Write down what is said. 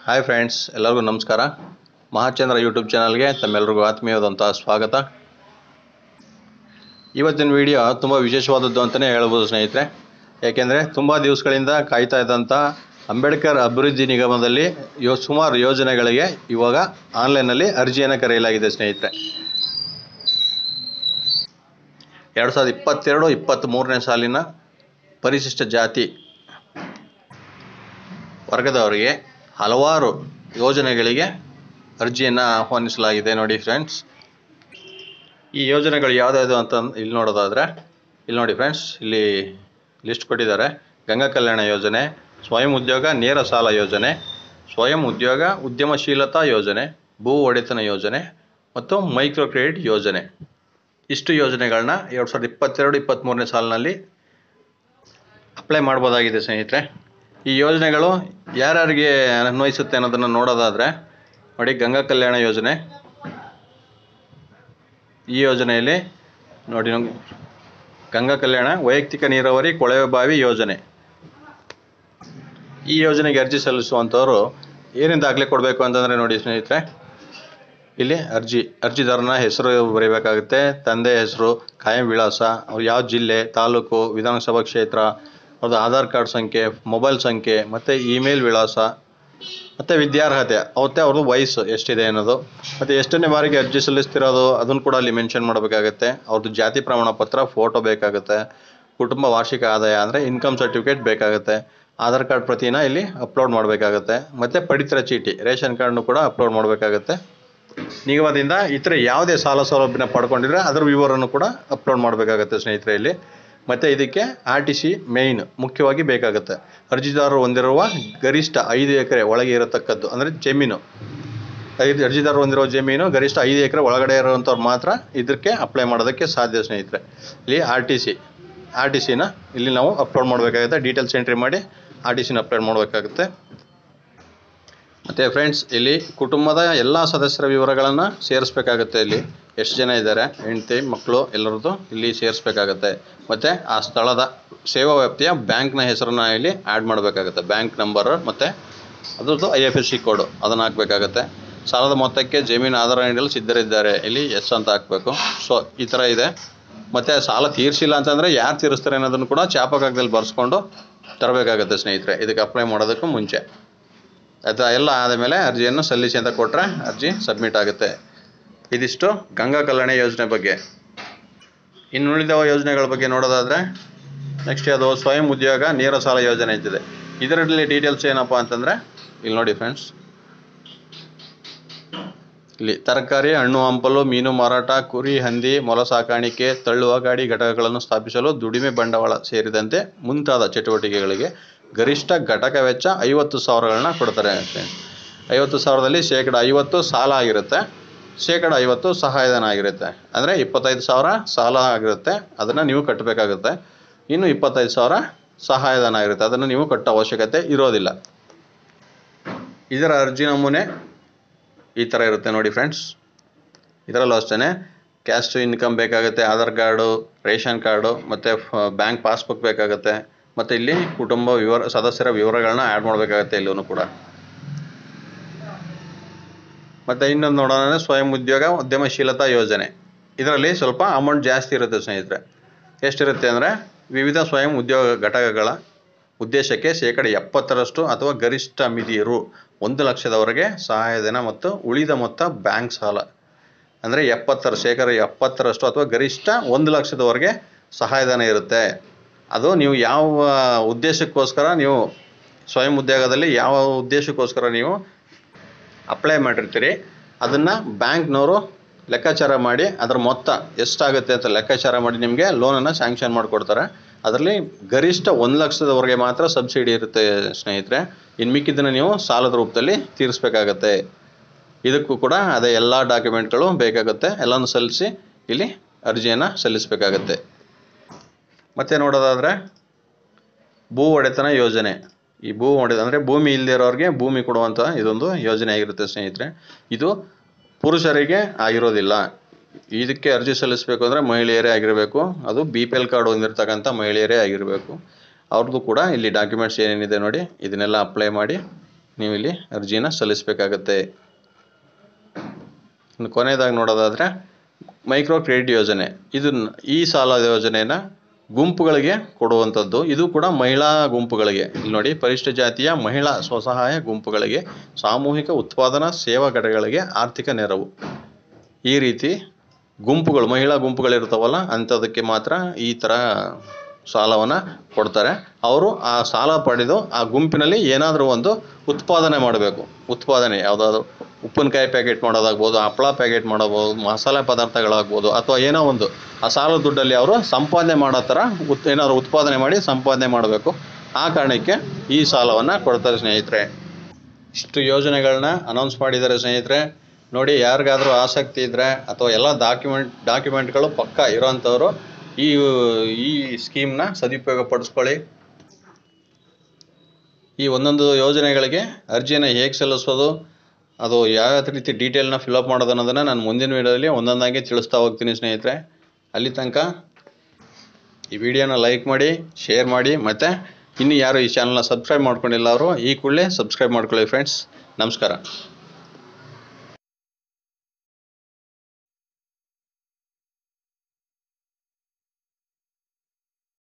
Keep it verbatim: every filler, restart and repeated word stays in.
Hi friends, ಎಲ್ಲರಿಗೂ ನಮಸ್ಕಾರ. Mahachandra YouTube ಚಾನಲ್ಗೆ ತಮ್ಮೆಲ್ಲರಿಗೂ ಆತ್ಮೀಯವಾದಂಥ ಸ್ವಾಗತ. ಇವತ್ತಿನ ವಿಡಿಯೋ ತುಂಬ ವಿಶೇಷವಾದದ್ದು ಅಂತಲೇ ಹೇಳ್ಬೋದು ಸ್ನೇಹಿತರೆ. ಏಕೆಂದರೆ ತುಂಬ ದಿವಸಗಳಿಂದ ಕಾಯ್ತಾ ಇದ್ದಂಥ ಅಂಬೇಡ್ಕರ್ ಅಭಿವೃದ್ಧಿ ನಿಗಮದಲ್ಲಿ ಯೋ ಸುಮಾರು ಯೋಜನೆಗಳಿಗೆ ಇವಾಗ ಆನ್ಲೈನಲ್ಲಿ ಅರ್ಜಿಯನ್ನು ಕರೆಯಲಾಗಿದೆ ಸ್ನೇಹಿತರೆ. ಎರಡು ಸಾವಿರದ ಇಪ್ಪತ್ತೆರಡು ಇಪ್ಪತ್ತ್ಮೂರನೇ ಸಾಲಿನ ಪರಿಶಿಷ್ಟ ಜಾತಿ ವರ್ಗದವರಿಗೆ ಹಲವಾರು ಯೋಜನೆಗಳಿಗೆ ಅರ್ಜಿಯನ್ನು ಆಹ್ವಾನಿಸಲಾಗಿದೆ. ನೋಡಿ ಫ್ರೆಂಡ್ಸ್, ಈ ಯೋಜನೆಗಳು ಯಾವುದ್ಯಾವುದು ಅಂತ ಇಲ್ಲಿ ನೋಡೋದಾದರೆ ಇಲ್ಲಿ ನೋಡಿ ಫ್ರೆಂಡ್ಸ್, ಇಲ್ಲಿ ಲಿಸ್ಟ್ ಕೊಟ್ಟಿದ್ದಾರೆ. ಗಂಗಾ ಕಲ್ಯಾಣ ಯೋಜನೆ, ಸ್ವಯಂ ಉದ್ಯೋಗ ನೇರ ಸಾಲ ಯೋಜನೆ, ಸ್ವಯಂ ಉದ್ಯೋಗ ಉದ್ಯಮಶೀಲತಾ ಯೋಜನೆ, ಭೂ ಒಡೆತನ ಯೋಜನೆ ಮತ್ತು ಮೈಕ್ರೋ ಕ್ರೆಡಿಟ್ ಯೋಜನೆ. ಇಷ್ಟು ಯೋಜನೆಗಳನ್ನ ಎರಡು ಸಾವಿರದ ಇಪ್ಪತ್ತೆರಡು ಇಪ್ಪತ್ತ್ಮೂರನೇ ಸಾಲಿನಲ್ಲಿ ಅಪ್ಲೈ ಮಾಡ್ಬೋದಾಗಿದೆ ಸ್ನೇಹಿತರೆ. ಈ ಯೋಜನೆಗಳು ಯಾರ್ಯಾರಿಗೆ ಅನ್ವಯಿಸುತ್ತೆ ಅನ್ನೋದನ್ನು ನೋಡೋದಾದರೆ ನೋಡಿ, ಗಂಗಾ ಕಲ್ಯಾಣ ಯೋಜನೆ. ಈ ಯೋಜನೆಯಲ್ಲಿ ನೋಡಿ, ಗಂಗಾ ಕಲ್ಯಾಣ ವೈಯಕ್ತಿಕ ನೀರಾವರಿ ಕೊಳವೆ ಬಾವಿ ಯೋಜನೆ. ಈ ಯೋಜನೆಗೆ ಅರ್ಜಿ ಸಲ್ಲಿಸುವಂಥವ್ರು ಏನೇನು ದಾಖಲೆ ಕೊಡಬೇಕು ಅಂತಂದರೆ ನೋಡಿ ಸ್ನೇಹಿತರೆ, ಇಲ್ಲಿ ಅರ್ಜಿ ಅರ್ಜಿದಾರನ ಹೆಸರು ಬರೀಬೇಕಾಗುತ್ತೆ, ತಂದೆ ಹೆಸರು, ಕಾಯಂ ವಿಳಾಸ, ಅವ್ರು ಯಾವ ಜಿಲ್ಲೆ, ತಾಲೂಕು, ವಿಧಾನಸಭಾ ಕ್ಷೇತ್ರ, ಅವ್ರದ್ದು ಆಧಾರ್ ಕಾರ್ಡ್ ಸಂಖ್ಯೆ, ಮೊಬೈಲ್ ಸಂಖ್ಯೆ ಮತ್ತು ಇಮೇಲ್ ವಿಳಾಸ ಮತ್ತು ವಿದ್ಯಾರ್ಹತೆ, ಅವತ್ತೇ ಅವ್ರದ್ದು ವಯಸ್ಸು ಎಷ್ಟಿದೆ ಅನ್ನೋದು, ಮತ್ತು ಎಷ್ಟನೇ ಬಾರಿಗೆ ಅರ್ಜಿ ಸಲ್ಲಿಸ್ತಿರೋದು ಅದನ್ನು ಕೂಡ ಅಲ್ಲಿ ಮೆನ್ಷನ್ ಮಾಡಬೇಕಾಗತ್ತೆ. ಅವ್ರದ್ದು ಜಾತಿ ಪ್ರಮಾಣ ಪತ್ರ, ಫೋಟೋ ಬೇಕಾಗುತ್ತೆ, ಕುಟುಂಬ ವಾರ್ಷಿಕ ಆದಾಯ ಅಂದರೆ ಇನ್ಕಮ್ ಸರ್ಟಿಫಿಕೇಟ್ ಬೇಕಾಗುತ್ತೆ, ಆಧಾರ್ ಕಾರ್ಡ್ ಪ್ರತಿನ ಇಲ್ಲಿ ಅಪ್ಲೋಡ್ ಮಾಡಬೇಕಾಗತ್ತೆ, ಮತ್ತು ಪಡಿತರ ಚೀಟಿ ರೇಷನ್ ಕಾರ್ಡ್ನು ಕೂಡ ಅಪ್ಲೋಡ್ ಮಾಡಬೇಕಾಗತ್ತೆ. ನಿಗಮದಿಂದ ಇತರ ಯಾವುದೇ ಸಾಲ ಸೌಲಭ್ಯನ ಪಡ್ಕೊಂಡಿದ್ರೆ ಅದರ ವಿವರನ್ನು ಕೂಡ ಅಪ್ಲೋಡ್ ಮಾಡಬೇಕಾಗತ್ತೆ ಸ್ನೇಹಿತರೆ ಇಲ್ಲಿ. ಮತ್ತು ಇದಕ್ಕೆ ಆರ್ ಟಿ ಸಿ ಮೇಯ್ನ್ ಮುಖ್ಯವಾಗಿ ಬೇಕಾಗುತ್ತೆ. ಅರ್ಜಿದಾರರು ಹೊಂದಿರುವ ಗರಿಷ್ಠ ಐದು ಎಕರೆ ಒಳಗೆ ಇರತಕ್ಕದ್ದು ಅಂದರೆ ಜಮೀನು, ಐದು ಅರ್ಜಿದಾರರು ಹೊಂದಿರುವ ಜಮೀನು ಗರಿಷ್ಠ ಐದು ಎಕರೆ ಒಳಗಡೆ ಇರುವಂಥವ್ರು ಮಾತ್ರ ಇದಕ್ಕೆ ಅಪ್ಲೈ ಮಾಡೋದಕ್ಕೆ ಸಾಧ್ಯ ಸ್ನೇಹಿತರೆ. ಇಲ್ಲಿ R T C R T ಸಿನ ಇಲ್ಲಿ ನಾವು ಅಪ್ಲೋಡ್ ಮಾಡಬೇಕಾಗುತ್ತೆ. ಡೀಟೇಲ್ಸ್ ಎಂಟ್ರಿ ಮಾಡಿ ಆರ್ ಟಿ ಸಿನ ಅಪ್ಲೋಡ್ ಮಾಡಬೇಕಾಗುತ್ತೆ. ಮತ್ತು ಫ್ರೆಂಡ್ಸ್, ಇಲ್ಲಿ ಕುಟುಂಬದ ಎಲ್ಲ ಸದಸ್ಯರ ವಿವರಗಳನ್ನು ಸೇರಿಸ್ಬೇಕಾಗುತ್ತೆ. ಇಲ್ಲಿ ಎಷ್ಟು ಜನ ಇದ್ದಾರೆ, ಹೆಂಡತಿ ಮಕ್ಕಳು ಎಲ್ಲರದ್ದು ಇಲ್ಲಿ ಸೇರಿಸ್ಬೇಕಾಗತ್ತೆ. ಮತ್ತು ಆ ಸ್ಥಳದ ಸೇವಾ ವ್ಯಾಪ್ತಿಯ ಬ್ಯಾಂಕ್ನ ಹೆಸರನ್ನು ಇಲ್ಲಿ ಆ್ಯಡ್ ಮಾಡಬೇಕಾಗುತ್ತೆ. ಬ್ಯಾಂಕ್ ನಂಬರ್ ಮತ್ತು ಅದ್ರದ್ದು I F S C code ಅದನ್ನು ಹಾಕಬೇಕಾಗತ್ತೆ. ಸಾಲದ ಮೊತ್ತಕ್ಕೆ ಜಮೀನು ಆಧಾರ ನೀಡಲು ಸಿದ್ಧರಿದ್ದಾರೆ, ಇಲ್ಲಿ ಎಸ್ ಅಂತ ಹಾಕಬೇಕು. ಸೊ ಈ ಥರ ಇದೆ. ಮತ್ತು ಸಾಲ ತೀರಿಸಿಲ್ಲ ಅಂತಂದರೆ ಯಾರು ತೀರಿಸ್ತಾರೆ ಅನ್ನೋದನ್ನು ಕೂಡ ಚಾಪಕಾಗದಲ್ಲಿ ಬರೆಸ್ಕೊಂಡು ತರಬೇಕಾಗುತ್ತೆ ಸ್ನೇಹಿತರೆ, ಇದಕ್ಕೆ ಅಪ್ಲೈ ಮಾಡೋದಕ್ಕೂ ಮುಂಚೆ. ಅದು ಎಲ್ಲ ಆದಮೇಲೆ ಅರ್ಜಿಯನ್ನು ಸಲ್ಲಿಸಿ ಅಂತ ಕೊಟ್ಟರೆ ಅರ್ಜಿ ಸಬ್ಮಿಟ್ ಆಗುತ್ತೆ. ಇದಿಷ್ಟು ಗಂಗಾ ಕಲ್ಯಾಣ ಯೋಜನೆ ಬಗ್ಗೆ. ಇನ್ನು ಉಳಿದ ಯೋಜನೆಗಳ ಬಗ್ಗೆ ನೋಡೋದಾದರೆ ನೆಕ್ಸ್ಟ್ ಅದು ಸ್ವಯಂ ಉದ್ಯೋಗ ನೇರ ಸಾಲ ಯೋಜನೆ ಇದ್ದಿದೆ. ಇದರಲ್ಲಿ ಡೀಟೇಲ್ಸ್ ಏನಪ್ಪ ಅಂತಂದರೆ ಇಲ್ಲಿ ನೋಡಿ ಫ್ರೆಂಡ್ಸ್, ಇಲ್ಲಿ ತರಕಾರಿ, ಹಣ್ಣು ಹಂಪಲು, ಮೀನು ಮಾರಾಟ, ಕುರಿ, ಹಂದಿ, ಮೊಲ ಸಾಕಾಣಿಕೆ, ತಳ್ಳುವ ಗಾಡಿ ಘಟಕಗಳನ್ನು ಸ್ಥಾಪಿಸಲು ದುಡಿಮೆ ಬಂಡವಾಳ ಸೇರಿದಂತೆ ಮುಂತಾದ ಚಟುವಟಿಕೆಗಳಿಗೆ ಗರಿಷ್ಠ ಘಟಕ ವೆಚ್ಚ ಐವತ್ತು ಸಾವಿರಗಳನ್ನ ಕೊಡ್ತಾರೆ. ಐವತ್ತು ಸಾವಿರದಲ್ಲಿ ಶೇಕಡ ಐವತ್ತು ಸಾಲ ಆಗಿರುತ್ತೆ, ಶೇಕಡ ಐವತ್ತು ಸಹಾಯಧನ ಆಗಿರುತ್ತೆ. ಅಂದರೆ ಇಪ್ಪತ್ತೈದು ಸಾವಿರ ಸಾಲ ಆಗಿರುತ್ತೆ, ಅದನ್ನು ನೀವು ಕಟ್ಟಬೇಕಾಗುತ್ತೆ. ಇನ್ನು ಇಪ್ಪತ್ತೈದು ಸಾವಿರ ಸಹಾಯಧನ ಆಗಿರುತ್ತೆ, ಅದನ್ನು ನೀವು ಕಟ್ಟೋ ಅವಶ್ಯಕತೆ ಇರೋದಿಲ್ಲ. ಇದರ ಅರ್ಜಿ ನಮೂನೆ ಈ ಥರ ಇರುತ್ತೆ ನೋಡಿ ಫ್ರೆಂಡ್ಸ್. ಇದರಲ್ಲೂ ಅಷ್ಟೇ ಕ್ಯಾಸ್ಟ್ ಇನ್ಕಮ್ ಬೇಕಾಗುತ್ತೆ, ಆಧಾರ್ ಕಾರ್ಡು, ರೇಷನ್ ಕಾರ್ಡು ಮತ್ತು ಬ್ಯಾಂಕ್ ಪಾಸ್ಬುಕ್ ಬೇಕಾಗುತ್ತೆ. ಮತ್ತು ಇಲ್ಲಿ ಕುಟುಂಬ ವಿವರ ಸದಸ್ಯರ ವಿವರಗಳನ್ನ ಆ್ಯಡ್ ಮಾಡಬೇಕಾಗುತ್ತೆ ಇಲ್ಲೂ ಕೂಡ. ಮತ್ತು ಇನ್ನೊಂದು ನೋಡೋಣ, ಸ್ವಯಂ ಉದ್ಯೋಗ ಉದ್ಯಮಶೀಲತಾ ಯೋಜನೆ. ಇದರಲ್ಲಿ ಸ್ವಲ್ಪ ಅಮೌಂಟ್ ಜಾಸ್ತಿ ಇರುತ್ತೆ ಸ್ನೇಹಿತರೆ. ಎಷ್ಟಿರುತ್ತೆ ಅಂದರೆ ವಿವಿಧ ಸ್ವಯಂ ಉದ್ಯೋಗ ಘಟಕಗಳ ಉದ್ದೇಶಕ್ಕೆ ಶೇಕಡ ಎಪ್ಪತ್ತರಷ್ಟು ಅಥವಾ ಗರಿಷ್ಠ ಮಿತಿ ರು ಒಂದು ಲಕ್ಷದವರೆಗೆ ಸಹಾಯಧನ ಮತ್ತು ಉಳಿದ ಮೊತ್ತ ಬ್ಯಾಂಕ್ ಸಾಲ. ಅಂದರೆ ಎಪ್ಪತ್ತರ ಶೇಕಡ ಎಪ್ಪತ್ತರಷ್ಟು ಅಥವಾ ಗರಿಷ್ಠ ಒಂದು ಲಕ್ಷದವರೆಗೆ ಸಹಾಯಧನ ಇರುತ್ತೆ. ಅದು ನೀವು ಯಾವ ಉದ್ದೇಶಕ್ಕೋಸ್ಕರ ನೀವು ಸ್ವಯಂ ಉದ್ಯೋಗದಲ್ಲಿ ಯಾವ ಉದ್ದೇಶಕ್ಕೋಸ್ಕರ ನೀವು ಅಪ್ಲೈ ಮಾಡಿರ್ತೀರಿ ಅದನ್ನು ಬ್ಯಾಂಕ್ನವರು ಲೆಕ್ಕಾಚಾರ ಮಾಡಿ ಅದರ ಮೊತ್ತ ಎಷ್ಟಾಗುತ್ತೆ ಅಂತ ಲೆಕ್ಕಾಚಾರ ಮಾಡಿ ನಿಮಗೆ ಲೋನನ್ನು ಸ್ಯಾಂಕ್ಷನ್ ಮಾಡಿಕೊಡ್ತಾರೆ. ಅದರಲ್ಲಿ ಗರಿಷ್ಠ ಒಂದು ಲಕ್ಷದವರೆಗೆ ಮಾತ್ರ ಸಬ್ಸಿಡಿ ಇರುತ್ತೆ ಸ್ನೇಹಿತರೆ. ಇನ್ನು ಮಿಕ್ಕಿದ್ದನ್ನು ನೀವು ಸಾಲದ ರೂಪದಲ್ಲಿ ತೀರಿಸಬೇಕಾಗತ್ತೆ. ಇದಕ್ಕೂ ಕೂಡ ಅದೇ ಎಲ್ಲ ಡಾಕ್ಯುಮೆಂಟ್ಗಳು ಬೇಕಾಗುತ್ತೆ, ಎಲ್ಲನೂ ಸಲ್ಲಿಸಿ ಇಲ್ಲಿ ಅರ್ಜಿಯನ್ನು ಸಲ್ಲಿಸಬೇಕಾಗತ್ತೆ. ಮತ್ತು ನೋಡೋದಾದರೆ ಭೂ ಒಡೆತನ ಯೋಜನೆ. ಈ ಭೂ ಒಡೆದ ಅಂದರೆ ಭೂಮಿ ಇಲ್ಲದೆ ಇರೋರಿಗೆ ಭೂಮಿ ಕೊಡುವಂಥ ಇದೊಂದು ಯೋಜನೆ ಆಗಿರುತ್ತೆ ಸ್ನೇಹಿತರೆ. ಇದು ಪುರುಷರಿಗೆ ಆಗಿರೋದಿಲ್ಲ. ಇದಕ್ಕೆ ಅರ್ಜಿ ಸಲ್ಲಿಸಬೇಕು ಅಂದರೆ ಮಹಿಳೆಯರೇ ಆಗಿರಬೇಕು, ಅದು ಬಿ ಪಿ ಎಲ್ ಕಾರ್ಡ್ ಹೊಂದಿರತಕ್ಕಂಥ ಮಹಿಳೆಯರೇ ಆಗಿರಬೇಕು. ಅವ್ರದ್ದು ಕೂಡ ಇಲ್ಲಿ ಡಾಕ್ಯುಮೆಂಟ್ಸ್ ಏನೇನಿದೆ ನೋಡಿ, ಇದನ್ನೆಲ್ಲ ಅಪ್ಲೈ ಮಾಡಿ ನೀವು ಇಲ್ಲಿ ಅರ್ಜಿನ ಸಲ್ಲಿಸಬೇಕಾಗತ್ತೆ. ಇನ್ನು ಕೊನೆಯದಾಗಿ ನೋಡೋದಾದರೆ ಮೈಕ್ರೋ ಕ್ರೆಡಿಟ್ ಯೋಜನೆ. ಇದನ್ನ ಈ ಸಾಲ ಯೋಜನೆನ ಗುಂಪುಗಳಿಗೆ ಕೊಡುವಂಥದ್ದು. ಇದು ಕೂಡ ಮಹಿಳಾ ಗುಂಪುಗಳಿಗೆ. ಇಲ್ಲಿ ನೋಡಿ, ಪರಿಶಿಷ್ಟ ಜಾತಿಯ ಮಹಿಳಾ ಸ್ವಸಹಾಯ ಗುಂಪುಗಳಿಗೆ, ಸಾಮೂಹಿಕ ಉತ್ಪಾದನಾ ಸೇವಾ ಘಟಕಗಳಿಗೆ ಆರ್ಥಿಕ ನೆರವು. ಈ ರೀತಿ ಗುಂಪುಗಳು, ಮಹಿಳಾ ಗುಂಪುಗಳಿರ್ತಾವಲ್ಲ ಅಂಥದಕ್ಕೆ ಮಾತ್ರ ಈ ಥರ ಸಾಲವನ್ನು ಕೊಡ್ತಾರೆ. ಅವರು ಆ ಸಾಲ ಪಡೆದು ಆ ಗುಂಪಿನಲ್ಲಿ ಏನಾದರೂ ಒಂದು ಉತ್ಪಾದನೆ ಮಾಡಬೇಕು. ಉತ್ಪಾದನೆ ಯಾವುದಾದ್ರು ಉಪ್ಪಿನಕಾಯಿ ಪ್ಯಾಕೆಟ್ ಮಾಡೋದಾಗ್ಬೋದು, ಹಪ್ಪಳ ಪ್ಯಾಕೆಟ್ ಮಾಡೋಬೋದು, ಮಸಾಲೆ ಪದಾರ್ಥಗಳಾಗ್ಬೋದು, ಅಥವಾ ಏನೋ ಒಂದು ಆ ಸಾಲ ದುಡ್ಡಲ್ಲಿ ಅವರು ಸಂಪಾದನೆ ಮಾಡೋ ಥರ ಉತ್ ಏನಾದ್ರು ಉತ್ಪಾದನೆ ಮಾಡಿ ಸಂಪಾದನೆ ಮಾಡಬೇಕು. ಆ ಕಾರಣಕ್ಕೆ ಈ ಸಾಲವನ್ನು ಕೊಡ್ತಾರೆ ಸ್ನೇಹಿತರೆ. ಇಷ್ಟು ಯೋಜನೆಗಳನ್ನ ಅನೌನ್ಸ್ ಮಾಡಿದ್ದಾರೆ ಸ್ನೇಹಿತರೆ. ನೋಡಿ, ಯಾರಿಗಾದರೂ ಆಸಕ್ತಿ ಇದ್ದರೆ ಅಥವಾ ಎಲ್ಲ ಡಾಕ್ಯುಮೆಂಟ್ ಡಾಕ್ಯುಮೆಂಟ್ಗಳು ಪಕ್ಕ ಇರೋವಂಥವ್ರು ಈ ಈ ಸ್ಕೀಮ್ನ ಸದುಪಯೋಗ ಪಡಿಸ್ಕೊಳ್ಳಿ. ಈ ಒಂದೊಂದು ಯೋಜನೆಗಳಿಗೆ ಅರ್ಜಿಯನ್ನು ಹೇಗೆ ಸಲ್ಲಿಸೋದು, ಅದು ಯಾವ ರೀತಿ ಡೀಟೇಲ್ನ ಫಿಲಪ್ ಮಾಡೋದು ಅನ್ನೋದನ್ನು ನಾನು ಮುಂದಿನ ವೀಡಿಯೋದಲ್ಲಿ ಒಂದೊಂದಾಗಿ ತಿಳಿಸ್ತಾ ಹೋಗ್ತೀನಿ ಸ್ನೇಹಿತರೆ. ಅಲ್ಲಿ ತನಕ ಈ ವಿಡಿಯೋನ ಲೈಕ್ ಮಾಡಿ, ಶೇರ್ ಮಾಡಿ, ಮತ್ತು ಇನ್ನು ಯಾರು ಈ ಚಾನಲ್ನ ಸಬ್ಸ್ಕ್ರೈಬ್ ಮಾಡ್ಕೊಂಡಿಲ್ಲ ಅವರು ಈ ಕೂಡಲೇ ಸಬ್ಸ್ಕ್ರೈಬ್ ಮಾಡ್ಕೊಳ್ಳಿ ಫ್ರೆಂಡ್ಸ್. ನಮಸ್ಕಾರ.